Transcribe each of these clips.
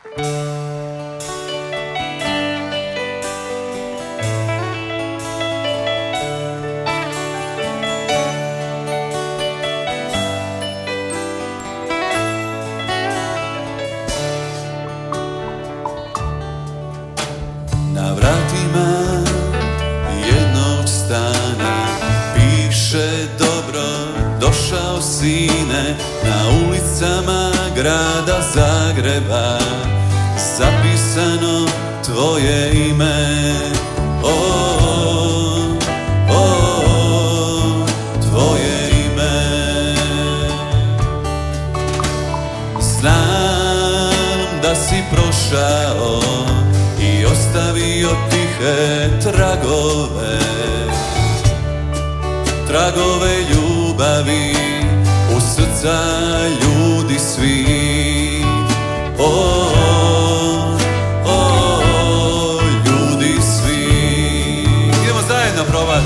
Na vratima jednog stana piše dobro došao sine. Na ulicama grada Zagreba zapisano tvoje ime. Tvoje ime. Znam da si prošao i ostavio tihe tragove, tragove ljubavi u srca ljudi svi. Ljudi svi. Idemo zajedno probat.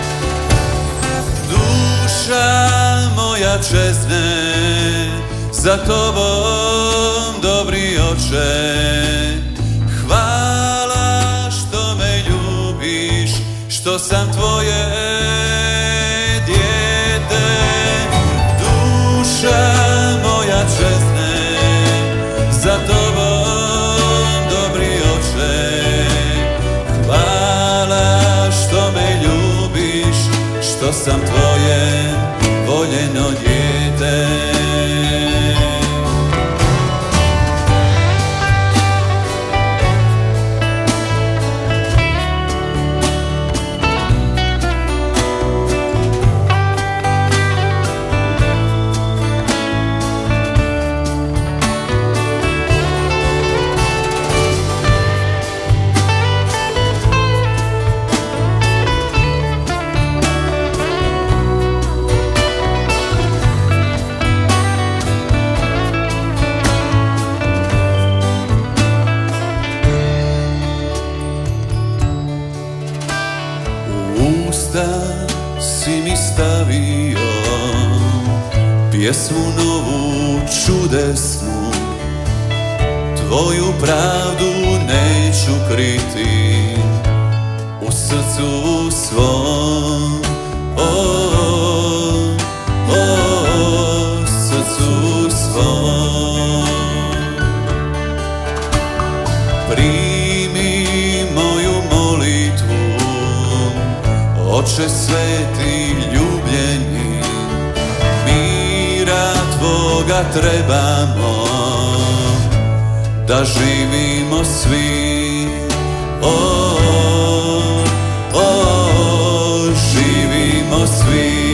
Duša moja čezne, za tobom dobri oče. Hvala što me ljubiš, što sam tvoje dijete. Duša moja čezne, za tobom dobri oče. Hvala što me ljubiš, što sam tvoje voljeno dijete. Usta si mi stavio pjesmu novu čudesnu, tvoju pravdu neću kriti u srcu svom. Srcu svom. Primi moju molitvu, Oče sveti ljubljeni, mira tvoga trebamo, da živimo svi. Živimo svi.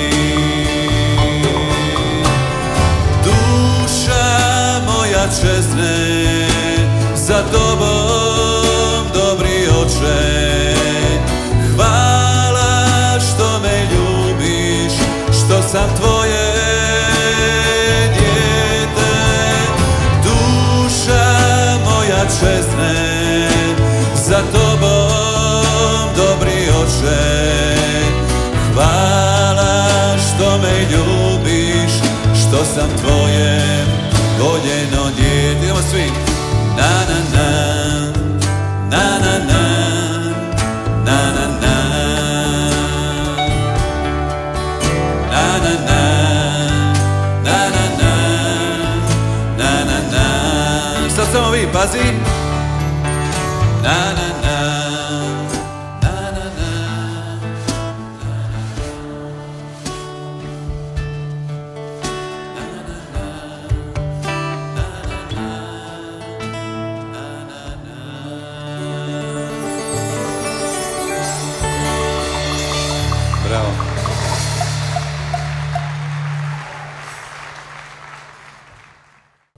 Duša moja čezne, za tobom dobri oče. Hvala što me ljubiš, što sam tvoje dijete. Duša moja čezne, za tobom dobri oče. Hvala što me ljubiš, što sam tvoje voljeno dijete. Idemo svi. Na na na, na na na, na na na, na na na, na na na, na na na. Sad samo vi, pazi. Na na na, na na na. Bravo.